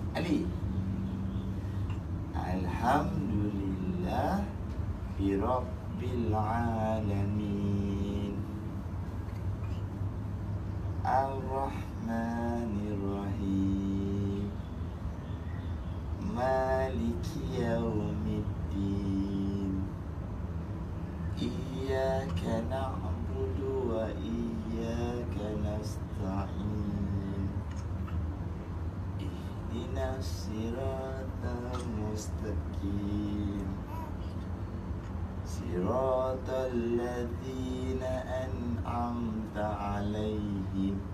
Ali. Alhamdulillah Rabbil alamin. Ar-Rahmanir Rahim. Maliki yaumiddin. Iyyaka na'budu wa iyyaka nasta'in. Ihdinas siratal mustaqim. Siratal ladzina an'amta 'alaihim